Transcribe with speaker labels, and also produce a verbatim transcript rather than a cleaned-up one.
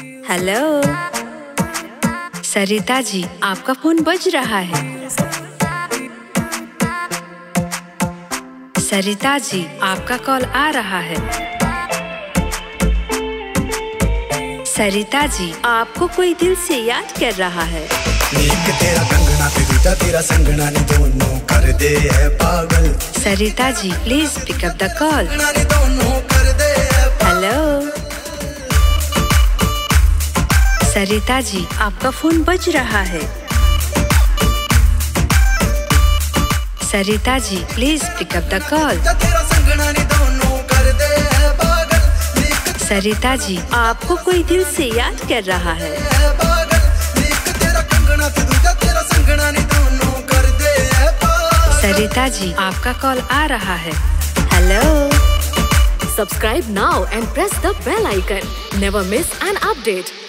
Speaker 1: Hello Sarita ji, आपका phone बज रहा है। सरिता जी, आपका कॉल आ रहा है। सरिता जी, आपको कोई दिल से याद कर रहा है।
Speaker 2: एक तेरा कंगना ते दूजा तेरा संगना ने दोनों कर दे है पागल।
Speaker 1: Sarita ji, please pick up the call.
Speaker 2: दोनों कर दे है पागल।
Speaker 1: हेलो सरिता जी, आपका फोन बज रहा है। Sarita ji, please pick up the call. Sarita ji, आपको कोई दिल से याद कर रहा है। सरिता जी, आपका कॉल आ रहा है। Hello
Speaker 3: Subscribe now and press the bell icon. Never miss an update.